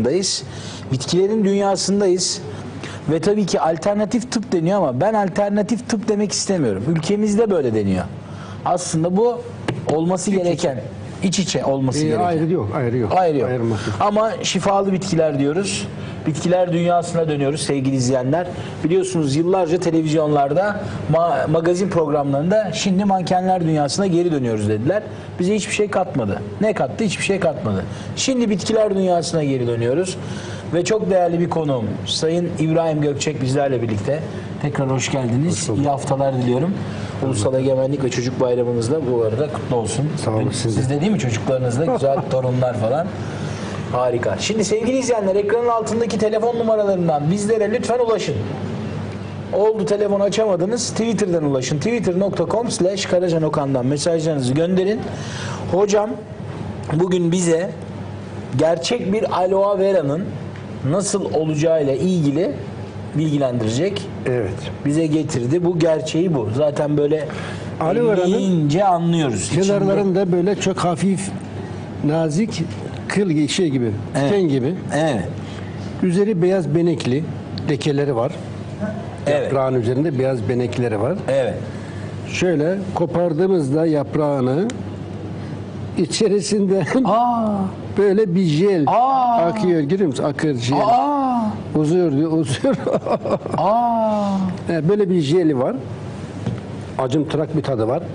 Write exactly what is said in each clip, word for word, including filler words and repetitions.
dünyasındayız. Bitkilerin dünyasındayız. Ve tabii ki alternatif tıp deniyor ama ben alternatif tıp demek istemiyorum. Ülkemizde böyle deniyor. Aslında bu olması gereken, iç içe olması E, gereken. ayrı yok, ayrı yok. Ayrı yok. Ayırması. Ama şifalı bitkiler diyoruz. Bitkiler dünyasına dönüyoruz sevgili izleyenler. Biliyorsunuz yıllarca televizyonlarda, ma magazin programlarında şimdi mankenler dünyasına geri dönüyoruz dediler. Bize hiçbir şey katmadı. Ne kattı? Hiçbir şey katmadı. Şimdi bitkiler dünyasına geri dönüyoruz. Ve çok değerli bir konuğum Sayın İbrahim Gökçek bizlerle birlikte. Tekrar hoş geldiniz. Hoş İyi haftalar diliyorum. Ulusal Egemenlik ve Çocuk Bayramınız da bu arada kutlu olsun. Sağ olun. Siz de değil mi çocuklarınızla güzel torunlar falan. Harika. Şimdi sevgili izleyenler ekranın altındaki telefon numaralarından bizlere lütfen ulaşın. Oldu telefon açamadınız Twitter'dan ulaşın. twitter nokta com slash karacanokan'dan mesajlarınızı gönderin. Hocam bugün bize gerçek bir aloe vera'nın nasıl olacağıyla ilgili bilgilendirecek. Evet. Bize getirdi. Bu gerçeği bu. Zaten böyle Aloe vera'nın ince anlıyoruz. kenarlarında böyle çok hafif, nazik kıl gibi, şey gibi, Evet. diken gibi. Evet. Üzeri beyaz benekli lekeleri var. Evet. Yaprağın üzerinde beyaz benekleri var. Evet. Şöyle kopardığımızda yaprağını içerisinde Aa. böyle bir jel Aa. akıyor. Görüyor musun? Akır jel. Aa. Uzuyor diyor, uzuyor. Aa. Evet, böyle bir jeli var. Acımtırak bir tadı var.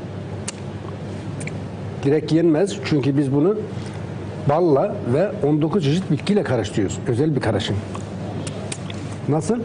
Direkt yenmez çünkü biz bunu balla ve on dokuz çeşit bitkiyle karıştırıyoruz. Özel bir karışım. Nasıl?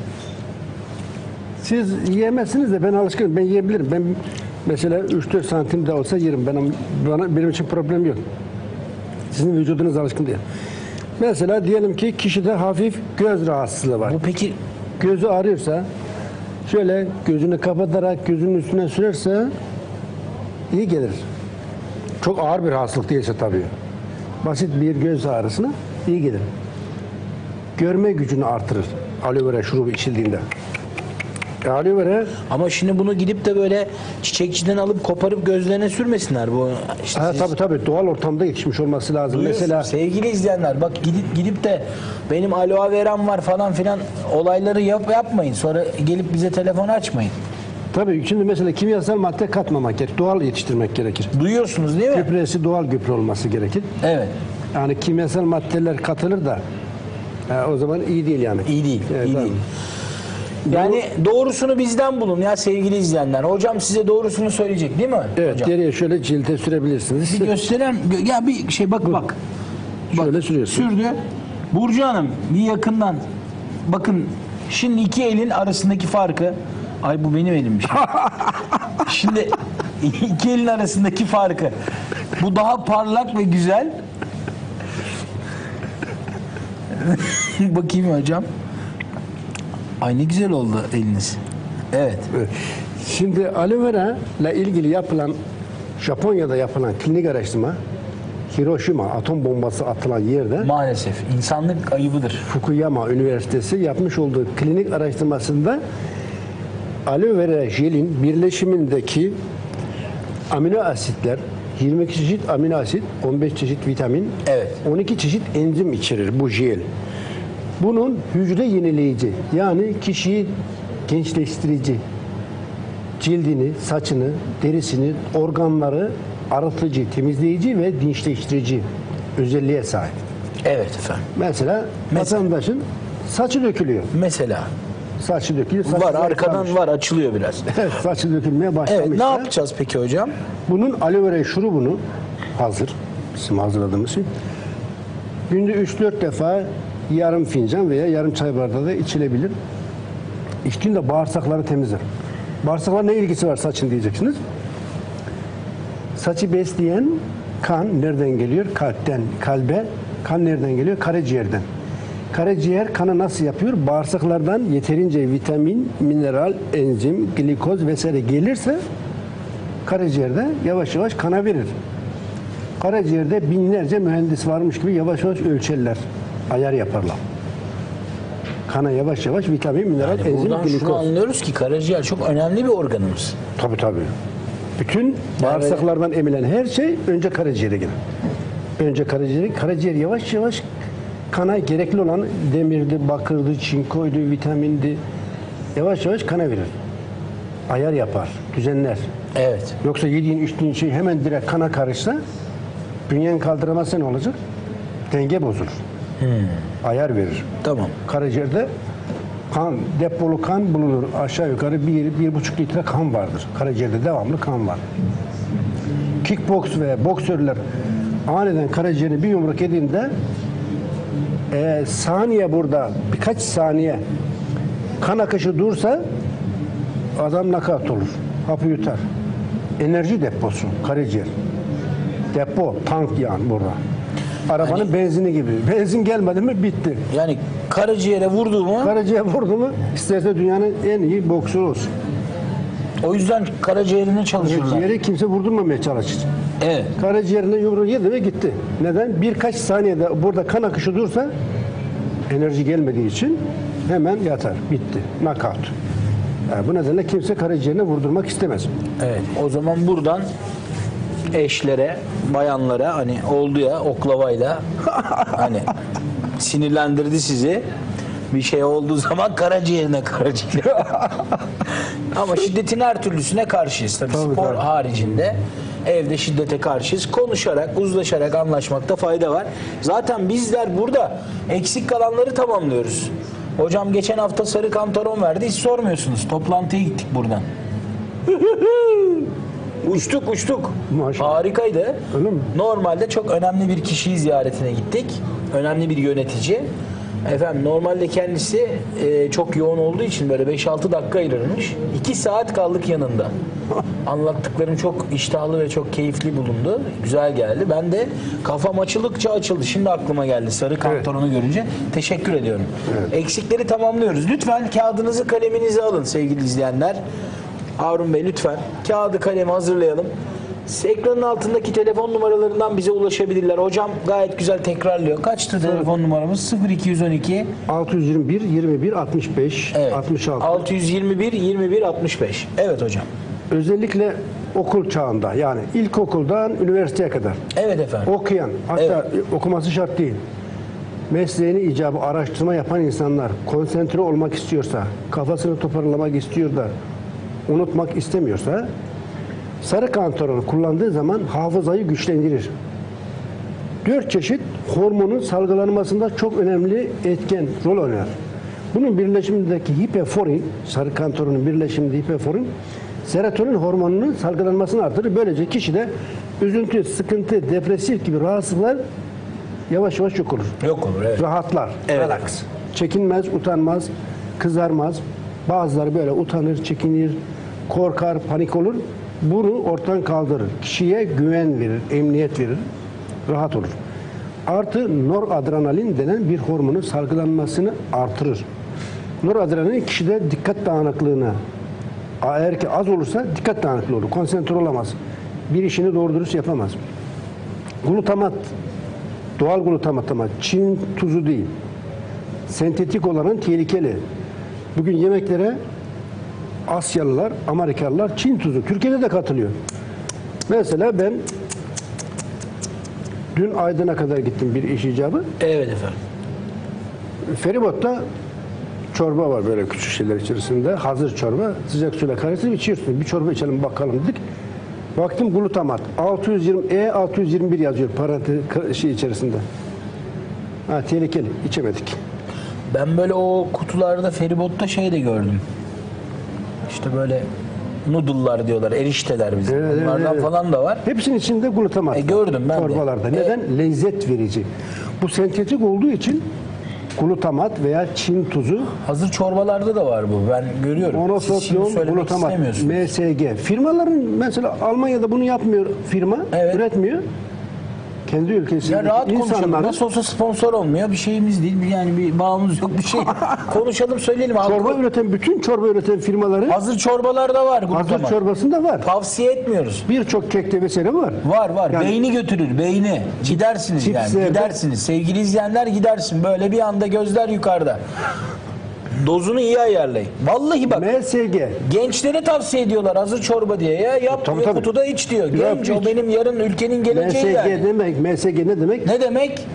Siz yiyemezsiniz de ben alışkınım. Ben yiyebilirim. Ben mesela üç dört santim de olsa yerim. Benim, bana, benim için problem yok. Sizin vücudunuz alışkın değil. Mesela diyelim ki kişide hafif göz rahatsızlığı var. Bu peki Gözü ağrıyorsa şöyle gözünü kapatarak gözünün üstüne sürerse iyi gelir. Çok ağır bir hastalık değilse tabii. Basit bir göz ağrısına iyi gelir. Görme gücünü artırır aloe vera şurubu içildiğinde. E, aloe vera ama şimdi bunu gidip de böyle çiçekçiden alıp koparıp gözlerine sürmesinler bu. İşte ha, siz tabii tabii doğal ortamda yetişmiş olması lazım. duyuyorsunuz. Mesela Sevgili izleyenler bak gidip gidip de benim aloe veram var falan filan olayları yap, yapmayın. Sonra gelip bize telefon açmayın. tabii şimdi mesela kimyasal madde katmamak gerekir. Doğal yetiştirmek gerekir. Duyuyorsunuz değil mi? Gübresi doğal gübre olması gerekir. Evet. Yani kimyasal maddeler katılır da e, o zaman iyi değil yani. İyi değil. Evet, iyi tamam. değil. Yani doğrusunu bizden bulun ya sevgili izleyenler. Hocam size doğrusunu söyleyecek değil mi? Evet, hocam? geriye şöyle cilde sürebilirsiniz. Bir gösteren ya bir şey bak bak. Şöyle sürüyorsun. Sürdü. Burcu Hanım bir yakından bakın şimdi iki elin arasındaki farkı ay bu benim elimmiş. Şimdi iki elin arasındaki farkı bu daha parlak ve güzel. Bakayım hocam. Ay ne güzel oldu eliniz. Evet. Evet. Şimdi aloe vera ile ilgili yapılan Japonya'da yapılan klinik araştırma Hiroşima atom bombası atılan yerde Maalesef insanlık ayıbıdır. Fukuyama Üniversitesi yapmış olduğu klinik araştırmasında aloe vera jelin birleşimindeki amino asitler yirmi iki çeşit amino asit, on beş çeşit vitamin, Evet. on iki çeşit enzim içerir bu jel. Bunun hücre yenileyici yani kişiyi gençleştirici, cildini, saçını, derisini, organları arıtıcı, temizleyici ve dinçleştirici özelliğe sahip. Evet efendim. Mesela, Mesela? vatandaşın saçı dökülüyor. Mesela Saçı dökülüyor. Saçı var arkadan zayıflamış. var açılıyor biraz. Evet, saçı dökülmeye başlamış. Evet ne yapacağız peki hocam? Bunun aloe vera şurubunu hazır, bizim hazırladığımız şey. Günde üç dört defa yarım fincan veya yarım çay bardağı da içilebilir. İçtiğinde bağırsakları temizler. Bağırsaklar ne ilgisi var saçın diyeceksiniz. Saçı besleyen kan nereden geliyor? Kalpten, kalbe. Kan nereden geliyor? Karaciğerden. Karaciğer kanı nasıl yapıyor? Bağırsaklardan yeterince vitamin, mineral, enzim, glikoz vesaire gelirse karaciğerde yavaş yavaş kana verir. Karaciğerde binlerce mühendis varmış gibi yavaş yavaş ölçerler, ayar yaparlar. Kana yavaş yavaş vitamin, mineral, Yani enzim, buradan şunu glikoz. anlıyoruz ki karaciğer çok önemli bir organımız. Tabii tabii. Bütün bağırsaklardan emilen her şey önce karaciğere gelir. Önce karaciğer, karaciğer yavaş yavaş kana gerekli olan demirdi, bakırdı, çinkoydu, vitamindi yavaş yavaş kana verir. Ayar yapar, düzenler. Evet. Yoksa yediğin içtiğin şey hemen direkt kana karışsa bünyen kaldıramazsa ne olacak? Denge bozulur. Hmm. Ayar verir. Tamam. Karaciğerde kan, depolu kan bulunur. Aşağı yukarı bir, bir buçuk litre kan vardır. Karaciğerde devamlı kan var. Kickboks ve boksörler aniden karaciğerine bir yumruk yediğinde e, saniye burada birkaç saniye kan akışı dursa adam nakat olur. Hapı yutar. Enerji deposu karaciğer. Depo, tank yani burada. Arabanın Hani- benzini gibi. Benzin gelmedi mi bitti. Yani karaciğere vurdu mu? Karaciğer vurdu mu isterse dünyanın en iyi boksörü olsun. O yüzden karaciğerine çalışıyorlar. Ciğeri kimse vurdurmamaya çalışır. Evet. Karaciğerine yumruğu yedi ve gitti. Neden? Birkaç saniyede burada kan akışı dursa enerji gelmediği için hemen yatar. Bitti. Knockout. Yani bu nedenle kimse karaciğerine vurdurmak istemez. Evet. O zaman buradan eşlere, bayanlara hani oldu ya oklavayla hani sinirlendirdi sizi. Bir şey olduğu zaman karaciğerine karaciğer. Ama şiddetin her türlüsüne karşıyız. Tabii, Tabii, spor tabii. haricinde evde şiddete karşıyız. Konuşarak, uzlaşarak anlaşmakta fayda var. Zaten bizler burada eksik kalanları tamamlıyoruz. Hocam geçen hafta sarı kantaron verdi. Hiç sormuyorsunuz. Toplantıya gittik buradan. Uçtuk uçtuk. Maşallah. Harikaydı. Öyle mi? Normalde çok önemli bir kişiyi ziyaretine gittik. Önemli bir yönetici. Efendim normalde kendisi e, çok yoğun olduğu için böyle beş altı dakika ayırırmış. iki saat kaldık yanında. Anlattıklarım çok iştahlı ve çok keyifli bulundu. Güzel geldi. Ben de kafam açıldıkça açıldı. Şimdi aklıma geldi sarı kantaronu görünce. Teşekkür ediyorum. Evet. Eksikleri tamamlıyoruz. Lütfen kağıdınızı kaleminizi alın sevgili izleyenler. Harun Bey lütfen kağıdı kalemi hazırlayalım. Ekranın altındaki telefon numaralarından bize ulaşabilirler. Hocam gayet güzel tekrarlıyor. Kaçtı telefon numaramız? sıfır iki yüz on iki altı yüz yirmi bir yirmi bir altmış beş evet. altmış altı. altı yüz yirmi bir yirmi bir altmış beş. Evet hocam. Özellikle okul çağında yani ilkokuldan üniversiteye kadar Evet efendim. okuyan hatta okuması şart değil. Mesleğini icabı araştırma yapan insanlar konsantre olmak istiyorsa, kafasını toparlamak istiyor da unutmak istemiyorsa sarı kantaronu kullandığı zaman hafızayı güçlendirir. Dört çeşit hormonun salgılanmasında çok önemli etken rol oynar. Bunun birleşimindeki hipoforin, sarı kantaronun birleşiminde hipoforin, serotonin hormonunun salgılanmasını artırır. Böylece kişide üzüntü, sıkıntı, depresif gibi rahatsızlıklar yavaş yavaş yok olur. Yok olur evet. Rahatlar, Evet. relax. Çekinmez, utanmaz, kızarmaz. Bazıları böyle utanır, çekinir, korkar, panik olur. Bunu ortadan kaldırır. Kişiye güven verir, emniyet verir, rahat olur. Artı noradrenalin denen bir hormonun salgılanmasını artırır. Noradrenalin kişide dikkat dağınıklığına, eğer ki az olursa dikkat dağınıklığı olur, konsantre olamaz. Bir işini doğru dürüst yapamaz. Glutamat, doğal glutamat ama Çin tuzu değil. Sentetik olanın tehlikeli. Bugün yemeklere Asyalılar, Amerikalılar Çin tuzu. Türkiye'de de katılıyor. Mesela ben dün Aydın'a kadar gittim bir iş icabı. Evet efendim. Feribotta çorba var böyle küçük şeyler içerisinde. Hazır çorba. Sıcak suyla karıştırıp içiyorsun. Bir çorba içelim bakalım dedik. Baktım glutamat. altı yüz yirmi E altı yüz yirmi bir yazıyor parantez şey içerisinde. Ha, tehlikeli. İçemedik. Ben böyle o kutularda feribotta şey de gördüm. İşte böyle noodle'lar diyorlar, erişteler bizim. Evet, evet, Bunlardan evet. falan da var. Hepsinin içinde glutamat. E, gördüm ben de. Çorbalarda. Neden? Lezzet verici. Bu sentetik olduğu için glutamat veya Çin tuzu, Hazır çorbalarda da var bu. Ben görüyorum. Siz monosodium şimdi söylemek glutamat, istemiyorsunuz. M S G. Firmaların mesela Almanya'da bunu yapmıyor firma, Evet. üretmiyor. Kendi ülkesinde Ya rahat konuşalım. insanlar Nasıl olsa sponsor olmuyor. Bir şeyimiz değil. Bir- Yani bir bağımız yok. Bir şey. Konuşalım söyleyelim. çorba Halkı- üreten, bütün çorba üreten firmaları Hazır çorbalarda var. hazır glutamat. çorbasında var. Tavsiye etmiyoruz. Birçok kekte vesaire var. Var var. Yani- beyni götürür. Beyni. Gidersiniz yani. Çipslerde- Gidersiniz. Sevgili izleyenler gidersin. Böyle bir anda gözler yukarıda. Dozunu iyi ayarlayın. Vallahi bak. M S G. Gençlere tavsiye ediyorlar hazır çorba diye. Ya yap Tabii, diyor, tabii. kutuda iç diyor. Yap, Genç iç. o benim yarın ülkenin M geleceği S G yani. demek, M S G ne demek? Ne demek?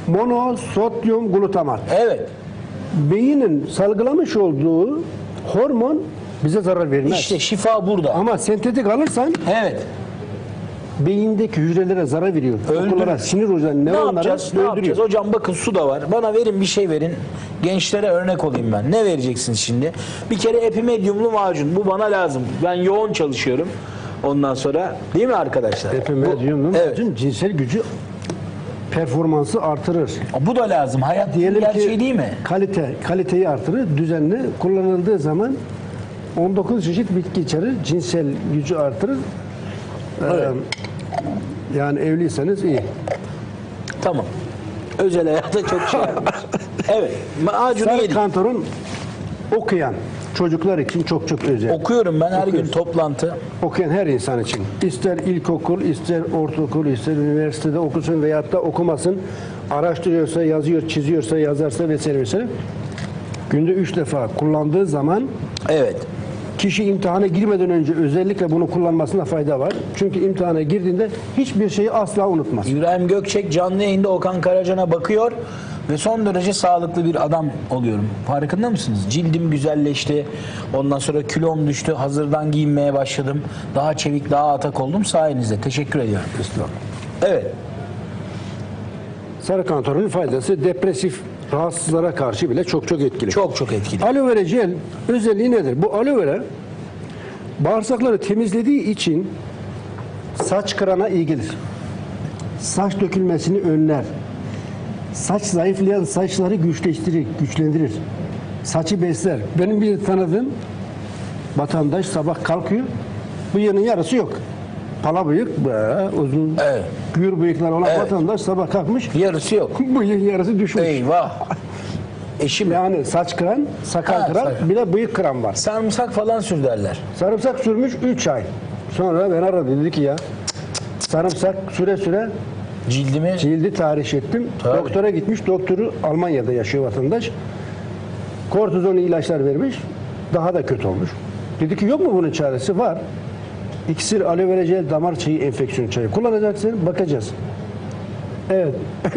Monosodyum glutamat. Evet. Beynin salgılamış olduğu hormon bize zarar vermez. İşte şifa burada. Ama sentetik alırsan Evet. beyindeki hücrelere zarar veriyor. Öldürür. Dokulara, sinir hücrelerine, Ne nöronlara yapacağız? Ne öldürüyor. yapacağız? Hocam bakın su da var. Bana verin bir şey verin. Gençlere örnek olayım ben. Ne vereceksiniz şimdi? Bir kere epimedyumlu macun. Bu bana lazım. Ben yoğun çalışıyorum. Ondan sonra değil mi arkadaşlar? Epimedyumlu Bu- evet. macun cinsel gücü performansı artırır. Bu da lazım. Hayat Diyelim gerçeği ki değil mi? kalite kaliteyi artırır. Düzenli kullanıldığı zaman on dokuz çeşit bitki içerir. Cinsel gücü artırır. Evet. Ee, yani evliyseniz iyi. Tamam. Özel hayata çok şey yapmış. Evet. Macunu Sarı yedik. kantaron okuyan çocuklar için çok çok özel. Okuyorum ben her gün Okuyorsun. toplantı. Okuyan her insan için. İster ilkokul, ister ortaokul, ister üniversitede okusun veyahut da okumasın. Araştırıyorsa, yazıyor, çiziyorsa, yazarsa vesaire vesaire. Günde üç defa kullandığı zaman Evet. kişi imtihana girmeden önce özellikle bunu kullanmasına fayda var. Çünkü imtihana girdiğinde hiçbir şeyi asla unutmaz. İbrahim Gökçek canlı yayında Okan Karacan'a bakıyor ve son derece sağlıklı bir adam oluyorum. Farkında mısınız? Cildim güzelleşti. Ondan sonra kilom düştü. Hazırdan giyinmeye başladım. Daha çevik, daha atak oldum sayenizde. Teşekkür ediyorum. Evet. Sarı kantaronun faydası depresif rahatsızlara karşı bile çok çok etkili. Çok çok etkili. Aloe vera jel özelliği nedir? Bu aloe vera bağırsakları temizlediği için saç kırana iyi gelir. Saç dökülmesini önler. Saç zayıflayan saçları güçleştirir, güçlendirir. Saçı besler. Benim bir tanıdığım vatandaş sabah kalkıyor. Bıyığının yarısı yok. Pala bıyık, böyle uzun, Evet. gür bıyıklar olan Evet. vatandaş sabah kalkmış. Yarısı yok. Bıyığın yarısı düşmüş. Eyvah. Eşim Yani saç kıran, sakal Ha, kıran, sakal. bir de bıyık kıran var. sarımsak falan sür derler. Sarımsak sürmüş üç ay. Sonra ben aradı dedi ki ya sarımsak süre süre Cildimi cildi tahriş ettim. Tabii. Doktora gitmiş. Doktoru Almanya'da yaşıyor vatandaş. Kortizon ilaçlar vermiş. Daha da kötü olmuş. Dedi ki yok mu bunun çaresi? Var. İksir, aloe vera jel, damar çayı, enfeksiyon çayı. Kullanacaksın. Bakacağız. Evet.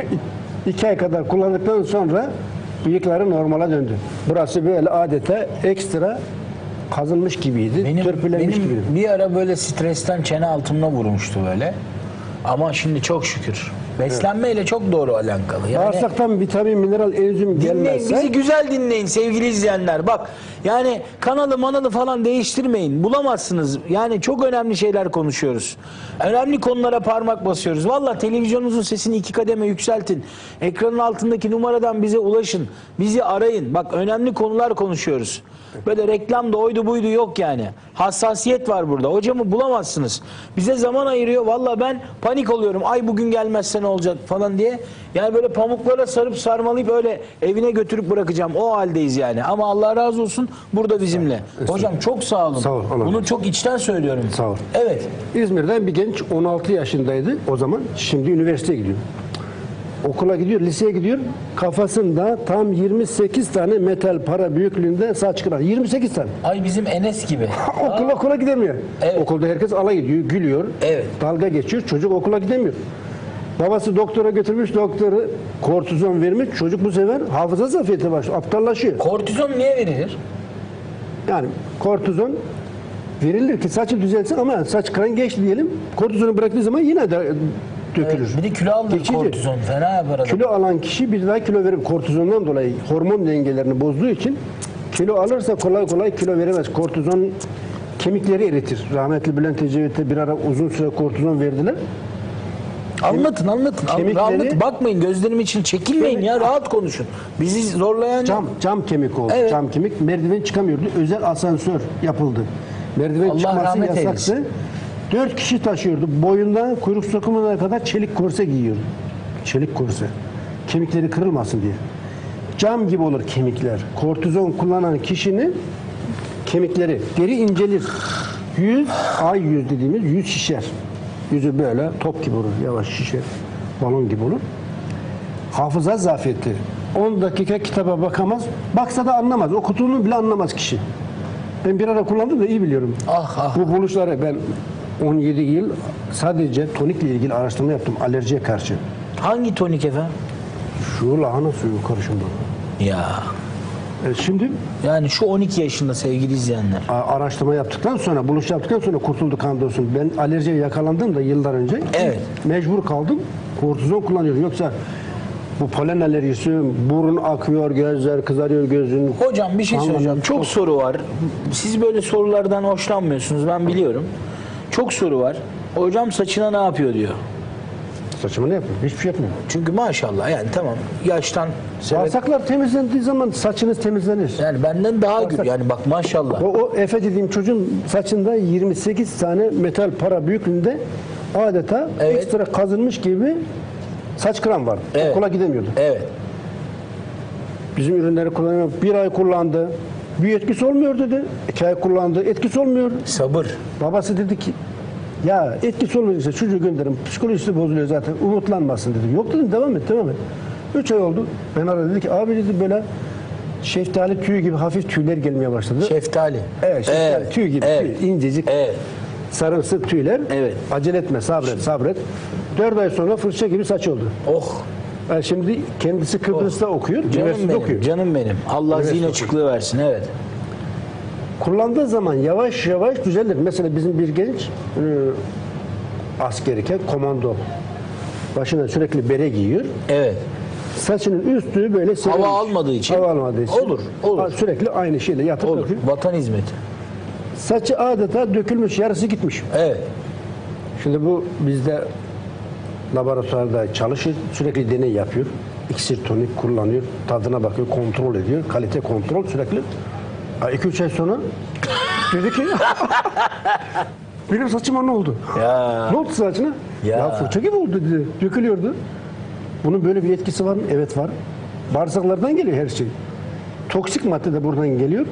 İki ay kadar kullandıktan sonra bıyıkları normale döndü. Burası böyle adeta ekstra kazınmış gibiydi. benim, törpülenmiş benim gibiydi. bir ara böyle stresten çene altımla vurmuştu böyle. Ama şimdi çok şükür. Beslenmeyle çok doğru alakalı. Yani Bağırsaktan vitamin, mineral, enzim dinleyin, gelmezse bizi güzel dinleyin sevgili izleyenler. Bak yani kanalı manalı falan değiştirmeyin. Bulamazsınız. Yani çok önemli şeyler konuşuyoruz. Önemli konulara parmak basıyoruz. Valla televizyonunuzun sesini iki kademe yükseltin. Ekranın altındaki numaradan bize ulaşın. Bizi arayın. Bak önemli konular konuşuyoruz. Böyle reklam da oydu buydu yok yani. Hassasiyet var burada. Hocamı bulamazsınız. Bize zaman ayırıyor. Valla ben panik oluyorum. Ay bugün gelmezse ne olacak falan diye. Yani böyle pamuklara sarıp sarmalayıp öyle evine götürüp bırakacağım. O haldeyiz yani. Ama Allah razı olsun burada bizimle. Hocam çok sağ olun. Sağ ol, Allah Bunu razı çok içten söylüyorum. Sağ ol. Evet. İzmir'den bir genç on altı yaşındaydı o zaman. Şimdi üniversiteye gidiyor. Okula gidiyor, liseye gidiyor. Kafasında tam yirmi sekiz tane metal para büyüklüğünde saç kıran. yirmi sekiz tane. Ay bizim Enes gibi. Okul okula gidemiyor. Evet. Okulda herkes alay ediyor, gülüyor. Evet. Dalga geçiyor. Çocuk okula gidemiyor. Babası doktora götürmüş, doktoru kortizon vermiş. Çocuk bu sefer hafıza zafiyeti başlıyor. Aptallaşıyor. Kortizon niye verilir? Yani kortizon verilir ki saçı düzelsin ama saç kıran geçti diyelim. Kortizonu bıraktığı zaman yine de dökülür. Bir de kilo alır Geçici. kortizon. Fena yapar adam. Kilo alan kişi bir daha kilo verir. Kortizondan dolayı hormon dengelerini bozduğu için kilo alırsa kolay kolay kilo veremez. Kortizon kemikleri eritir. Rahmetli Bülent Ecevit'e bir ara uzun süre kortizon verdiler. Anlatın anlatın. Kemikleri- Anlatın. Bakmayın gözlerim için çekinmeyin ya. Rahat konuşun. Bizi zorlayan Cam cam kemik oldu. Evet. Cam kemik. Merdiven çıkamıyordu. Özel asansör yapıldı. Merdiven Allah çıkması rahmet yasaktı. eylesin. Dört kişi taşıyordu. Boyundan kuyruk sokumuna kadar çelik korse giyiyordu. Çelik korse. Kemikleri kırılmasın diye. Cam gibi olur kemikler. Kortizon kullanan kişinin kemikleri, deri incelir. Yüz, ay yüz dediğimiz yüz şişer. Yüzü böyle top gibi olur. Yavaş şişer. Balon gibi olur. Hafıza zafiyeti. on dakika kitaba bakamaz. Baksa da anlamaz. Okuduğunu bile anlamaz kişi. Ben bir ara kullandım da iyi biliyorum. Ah, ah. Bu buluşları ben on yedi yıl sadece tonikle ilgili araştırma yaptım. Alerjiye karşı. hangi tonik efendim? Şu lahana suyu karışımı. Ya. E şimdi Yani şu on iki yaşında sevgili izleyenler. a- araştırma yaptıktan sonra, buluş yaptıktan sonra kurtulduk hamdolsun. Ben alerjiye yakalandım da yıllar önce. Evet. Mecbur kaldım. Kortizon kullanıyorum. Yoksa bu polen alerjisi, burun akıyor, gözler kızarıyor, gözün. Hocam bir şey Anladım. söyleyeceğim. Çok Çok- soru var. Siz böyle sorulardan hoşlanmıyorsunuz, ben biliyorum. Çok soru var. Hocam saçına ne yapıyor diyor. Saçıma ne yapıyor? Hiçbir şey yapmıyor. Çünkü maşallah yani tamam yaştan sebep, Bağırsaklar temizlendiği zaman saçınız temizlenir. yani benden daha gür yani bak maşallah. O, o Efe dediğim çocuğun saçında yirmi sekiz tane metal para büyüklüğünde adeta Evet. ekstra kazınmış gibi saç kıran var. Evet. Okula gidemiyordu. Evet. Bizim ürünleri kullanıyor. Bir ay kullandı. Bir etkisi olmuyor dedi. İki ay kullandı. Etkisi olmuyor. Sabır. Babası dedi ki ya etkisi olmayacaksa çocuğu gönderin. Psikolojisi bozuluyor zaten. Umutlanmasın dedi. Yok dedim devam et devam et. Üç ay oldu. Ben aradım dedi ki abi dedi böyle şeftali tüyü gibi hafif tüyler gelmeye başladı. Şeftali. Evet, şeftali Evet. tüy gibi, Evet. tüy, incecik, Evet. sarımsı tüyler. Evet. Acele etme, sabret, sabret. Dört ay sonra fırça gibi saç oldu. Oh. Yani şimdi kendisi Kıbrıs'ta okuyor, Canım üniversitede benim. okuyor. Canım benim. Allah Evet, zihin okuyor. açıklığı versin. Evet. Kullandığı zaman yavaş yavaş düzelir. Mesela bizim bir genç e, askeriyken komando. Başına sürekli bere giyiyor. Evet. Saçının üstü böyle serilmiş. Hava almadığı için. Hava almadığı için. Olur, olur. Sürekli aynı şeyle yatıp Olur. kalkıyor. Vatan hizmeti. Saçı adeta dökülmüş, yarısı gitmiş. Evet. Şimdi bu bizde laboratuvarda çalışır, sürekli deney yapıyor. İksir tonik kullanıyor, tadına bakıyor, kontrol ediyor. Kalite kontrol sürekli. iki üç ay sonra dedi ki benim saçıma ne oldu? Ya. Ne oldu saçına? Ya. Ya, fırça gibi oldu dedi. Dökülüyordu. Bunun böyle bir etkisi var mı? Evet var. Bağırsaklardan geliyor her şey. Toksik madde de buradan geliyor.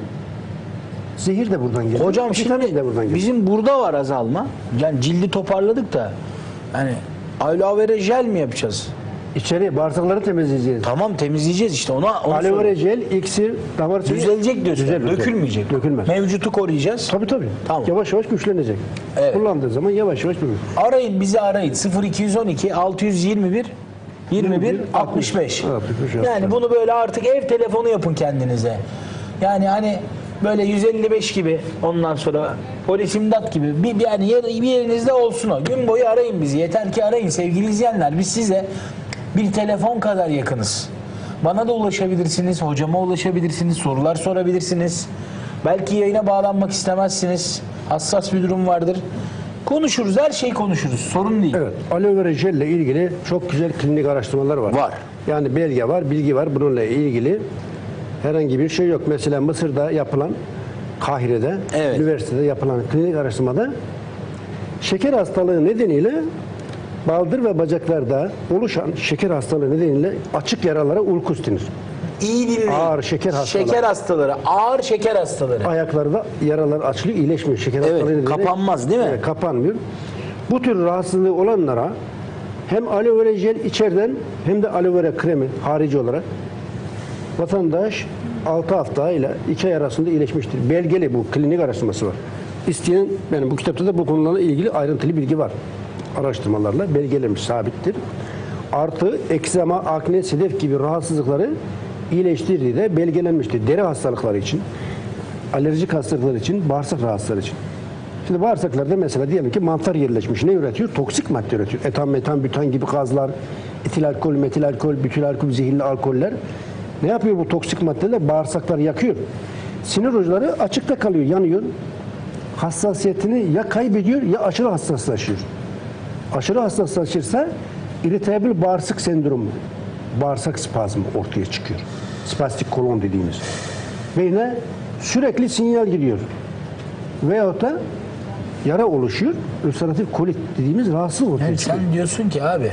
Zehir de buradan geliyor. Hocam Vitamin şimdi de buradan geliyor. bizim burada var azalma. Yani cildi toparladık da hani aloe vera jel mi yapacağız? İçeri bağırsakları temizleyeceğiz. Tamam temizleyeceğiz işte ona. onu Aloe sor- vera jel, iksir, damar suyu. Düzelecek diyorsun. Düzelir, düzelir. Dökülmeyecek. Dökülmez. Mevcutu koruyacağız. Tabii tabii. Tamam. Yavaş yavaş güçlenecek. Evet. Kullandığı zaman yavaş yavaş büyür. Arayın bizi arayın. sıfır iki on iki altı yüz yirmi bir yirmi bir altmış beş. altmış beş. Yani bunu böyle artık ev telefonu yapın kendinize. Yani hani böyle yüz elli beş gibi ondan sonra polis imdat gibi bir, bir yani yer, bir yerinizde olsun o. Gün boyu arayın bizi. Yeter ki arayın sevgili izleyenler. Biz size bir telefon kadar yakınız. Bana da ulaşabilirsiniz, hocama ulaşabilirsiniz, sorular sorabilirsiniz. Belki yayına bağlanmak istemezsiniz. Hassas bir durum vardır. Konuşuruz, her şeyi konuşuruz. Sorun değil. Evet. Aloe vera jel ile ilgili çok güzel klinik araştırmalar var. Var. Yani belge var, bilgi var. Bununla ilgili herhangi bir şey yok. Mesela Mısır'da yapılan, Kahire'de, Evet. üniversitede yapılan klinik araştırmada şeker hastalığı nedeniyle baldır ve bacaklarda oluşan şeker hastalığı nedeniyle açık yaralara ulkus denir. İyi dinleyin. Ağır şeker hastaları. Şeker hastaları, ağır şeker hastaları. Ayaklarda yaralar açılıyor, iyileşmiyor. Şeker Evet, hastalığı nedeniyle- kapanmaz değil mi? Evet, kapanmıyor. Bu tür rahatsızlığı olanlara hem aloe vera jel içeriden hem de aloe vera kremi harici olarak vatandaş altı hafta ile iki ay arasında iyileşmiştir. Belgeli bu klinik araştırması var. İsteyen, benim bu kitapta da bu konularla ilgili ayrıntılı bilgi var. Araştırmalarla belgelenmiş, sabittir. Artı ekzema, akne, sedef gibi rahatsızlıkları iyileştirdiği de belgelenmiştir. Deri hastalıkları için, alerjik hastalıklar için, bağırsak rahatsızlıkları için. Şimdi bağırsaklarda mesela diyelim ki mantar yerleşmiş. Ne üretiyor? Toksik madde üretiyor. Etan, metan, bütan gibi gazlar, etil alkol, metil alkol, bütül alkol, zehirli alkoller. Ne yapıyor bu toksik maddeler? Bağırsakları yakıyor. Sinir uçları açıkta kalıyor, yanıyor. Hassasiyetini ya kaybediyor ya aşırı hassaslaşıyor. Aşırı hassaslaşırsa irritable bağırsak sendromu, bağırsak spazmı ortaya çıkıyor. Spastik kolon dediğimiz. Beyne sürekli sinyal gidiyor. Veyahut da yara oluşuyor. Ülseratif kolit dediğimiz rahatsızlık ortaya Yani çıkıyor. sen diyorsun ki abi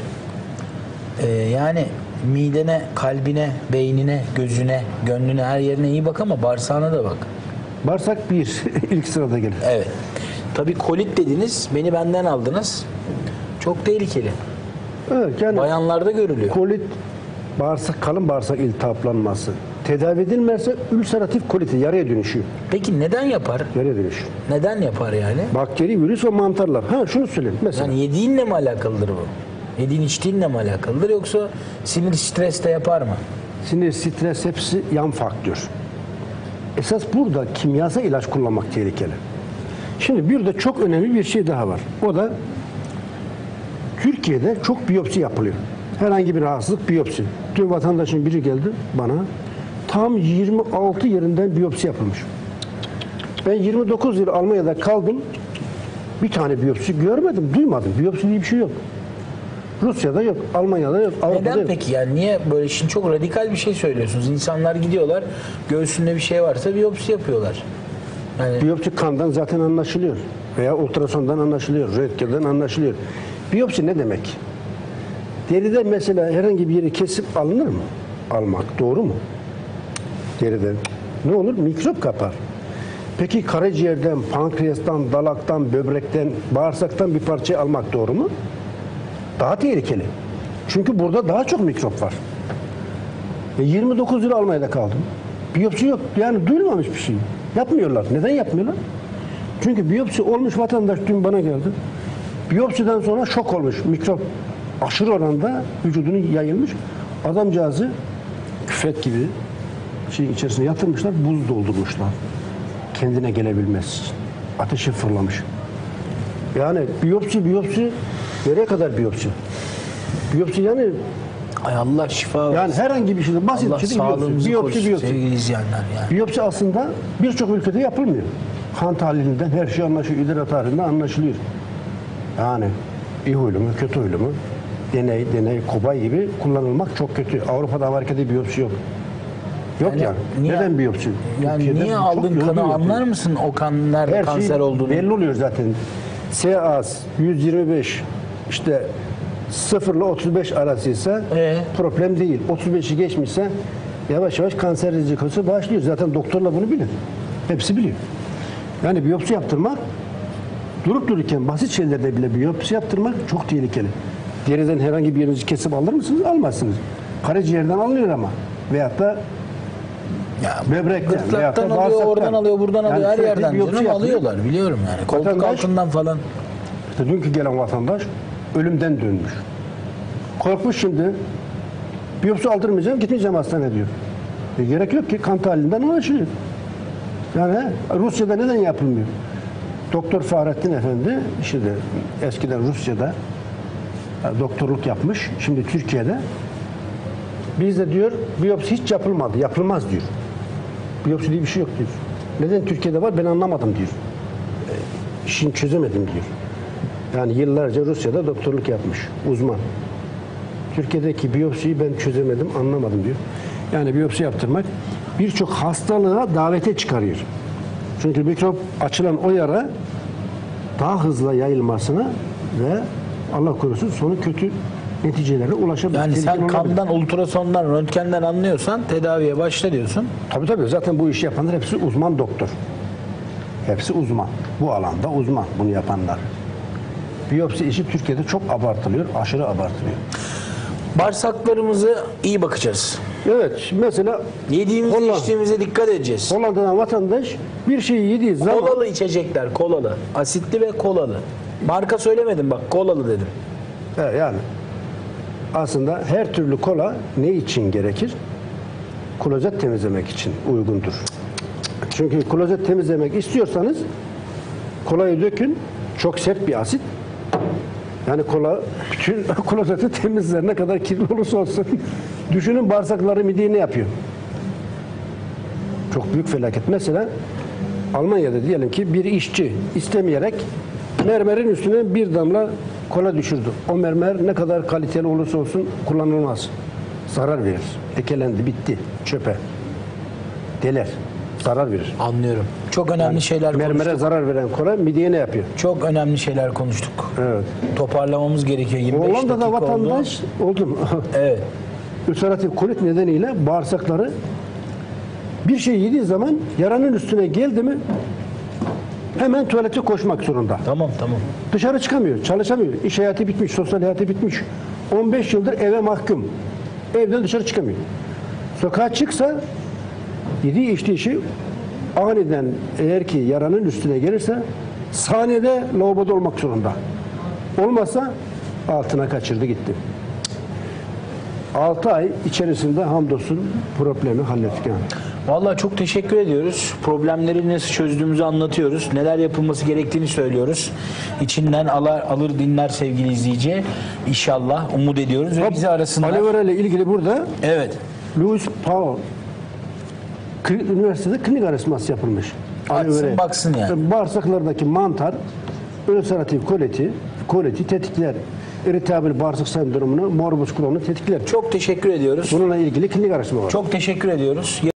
e, yani midene, kalbine, beynine, gözüne, gönlüne, her yerine iyi bak ama bağırsağına da bak. Bağırsak bir ilk sırada gelir. Evet. Tabii kolit dediniz, beni benden aldınız. Çok tehlikeli. Evet, yani Bayanlarda görülüyor. kolit, bağırsak, kalın bağırsak iltihaplanması. Tedavi edilmezse ülseratif kolite yaraya dönüşüyor. Peki neden yapar? Yaraya dönüşüyor. Neden yapar yani? Bakteri, virüs ve mantarlar. Ha şunu söyleyeyim mesela. Yani yediğinle mi alakalıdır bu? Yediğin içtiğinle mi alakalıdır yoksa sinir stres de yapar mı? Sinir, stres hepsi yan faktör. Esas burada kimyasal ilaç kullanmak tehlikeli. Şimdi bir de çok önemli bir şey daha var. O da Türkiye'de çok biyopsi yapılıyor. Herhangi bir rahatsızlık biyopsi. Dün vatandaşın biri geldi bana. Tam yirmi altı yerinden biyopsi yapılmış. Ben yirmi dokuz yıl Almanya'da kaldım. Bir tane biyopsi görmedim, duymadım. Biyopsi diye bir şey yok. Rusya'da yok, Almanya'da yok, Avrupa'da Neden yok. peki yani niye böyle şimdi çok radikal bir şey söylüyorsunuz? İnsanlar gidiyorlar göğsünde bir şey varsa biyopsi yapıyorlar. Yani Biyopsi kandan zaten anlaşılıyor. Veya ultrasondan anlaşılıyor, röntgenden anlaşılıyor. Biyopsi ne demek? Deride mesela herhangi bir yeri kesip alınır mı? Almak doğru mu? Deriden. Ne olur? Mikrop kapar. Peki karaciğerden, pankreastan, dalaktan, böbrekten, bağırsaktan bir parça almak doğru mu? Daha tehlikeli. Çünkü burada daha çok mikrop var. E yirmi dokuz yıl Almanya'da kaldım. Biyopsi yok. Yani duyulmamış bir şey. Yapmıyorlar. Neden yapmıyorlar? Çünkü biyopsi olmuş vatandaş dün bana geldi. Biyopsiden sonra şok olmuş. Mikrop aşırı oranda vücudunu yayılmış. Adamcağızı küfet gibi şeyin içerisine yatırmışlar. Buz doldurmuşlar. Kendine gelebilmesi için. Ateşi fırlamış. Yani biyopsi biyopsi nereye kadar biyopsi? Biyopsi yani ay Allah şifa versin. yani herhangi bir şeyde basit Allah bir şey sağlığınızı biyopsi. Biyopsi korusun biyopsi. sevgili izleyenler yani. Biyopsi aslında birçok ülkede yapılmıyor. Kan tahlilinden her şey anlaşılıyor. İdrar tarihinden anlaşılıyor. Yani iyi huylu mu, kötü huylu mu? Deney, deney, kobay gibi kullanılmak çok kötü. Avrupa'da, Amerika'da biyopsi yok. Yok yani. Yani niye- Neden biyopsi? Yani Türkiye'de niye çok aldığın yoğun kanı yapıyor. anlar mısın o kan nerede Her kanser şey olduğunu? belli oluyor zaten. S az yüz yirmi beş işte sıfır ile otuz beş arasıysa Ee? problem değil. otuz beşi geçmişse yavaş yavaş kanser rizikosu başlıyor. Zaten doktorla bunu bilir. Hepsi biliyor. Yani biyopsi yaptırmak durup dururken basit şeylerde bile biyopsi yaptırmak çok tehlikeli. Deriden herhangi bir yerinizi kesip alır mısınız? Almazsınız. Karaciğerden alınıyor ama. Veyahut da Ya, böbrekten gırtlaktan veyahut da alıyor, bağırsaktan. oradan alıyor, buradan Yani alıyor, her sürekli yerden biyopsi canım yapılıyor. alıyorlar biliyorum yani. Koltuk Vatandaş- altından falan. İşte dünkü gelen vatandaş ölümden dönmüş. Korkmuş şimdi. Biyopsi aldırmayacağım, gitmeyeceğim hastaneye diyor. E, gerek yok ki kan tahlilinden anlaşılıyor. Yani he, Rusya'da neden yapılmıyor? Doktor Fahrettin Efendi, işte de eskiden Rusya'da e, doktorluk yapmış. Şimdi Türkiye'de bizde diyor biyopsi hiç yapılmadı, yapılmaz diyor. Biyopsi diye bir şey yok diyor. Neden Türkiye'de var ben anlamadım diyor. E, işini çözemedim diyor. Yani yıllarca Rusya'da doktorluk yapmış, uzman. Türkiye'deki biyopsiyi ben çözemedim, anlamadım diyor. Yani biyopsi yaptırmak birçok hastalığa davete çıkarıyor. Çünkü mikrop açılan o yara daha hızlı yayılmasına ve Allah korusun sonu kötü neticelere ulaşabilir. Yani Tehlikeli sen olabilir. kandan, ultrasondan, röntgenden anlıyorsan tedaviye başla diyorsun. Tabii tabii zaten bu işi yapanlar hepsi uzman doktor. Hepsi uzman. Bu alanda uzman bunu yapanlar. Biyopsi işi Türkiye'de çok abartılıyor, aşırı abartılıyor. Bağırsaklarımızı iyi bakacağız. Evet, mesela Yediğimize, Hollanda- içtiğimize dikkat edeceğiz. Hollanda'dan vatandaş bir şeyi yediği zaman Kolalı içecekler, kolalı. Asitli ve kolalı. Marka söylemedim bak, kolalı dedim. He, yani aslında her türlü kola ne için gerekir? Klozet temizlemek için uygundur. Çünkü klozet temizlemek istiyorsanız kolayı dökün. Çok sert bir asit. Yani kola bütün klozeti temizler. Ne kadar kirli olursa olsun. Düşünün bağırsakları mideyi ne yapıyor? Çok büyük felaket. Mesela Almanya'da diyelim ki bir işçi istemeyerek mermerin üstüne bir damla kola düşürdü. O mermer ne kadar kaliteli olursa olsun kullanılmaz. Zarar verir. Ekelendi, bitti. Çöpe. Deler. Zarar verir. Anlıyorum. Çok önemli şeyler Mermere konuştuk. zarar veren kola mideye ne yapıyor? Çok önemli şeyler konuştuk. Evet. Toparlamamız gerekiyor. yirmi beş Hollanda'da dakika vatandaş oldu mu? oldu. Evet. Ülseratif kolit nedeniyle bağırsakları bir şey yediği zaman yaranın üstüne geldi mi hemen tuvalete koşmak zorunda. Tamam tamam. Dışarı çıkamıyor, çalışamıyor. İş hayatı bitmiş, sosyal hayatı bitmiş. on beş yıldır eve mahkum. Evden dışarı çıkamıyor. Sokağa çıksa yediği içtiği şey aniden eğer ki yaranın üstüne gelirse saniyede lavaboda olmak zorunda. Olmazsa altına kaçırdı gitti. altı ay içerisinde hamdolsun problemi hallettik yani. Vallahi çok teşekkür ediyoruz. Problemleri nasıl çözdüğümüzü anlatıyoruz. Neler yapılması gerektiğini söylüyoruz. İçinden alır, alır dinler sevgili izleyici. İnşallah umut ediyoruz ve bizi arasınlar. Aloe vera ile ilgili burada Evet. Louis Paul Kli- Üniversitede klinik araştırması yapılmış. Açsın, Aloe vera. baksın yani. Bağırsaklardaki mantar ulseratif koliti, koliti tetikler. İritabil bağırsak sendromunu, morbus Crohn'u tetikler. Çok teşekkür ediyoruz. Bununla ilgili klinik araştırma var. Çok teşekkür ediyoruz.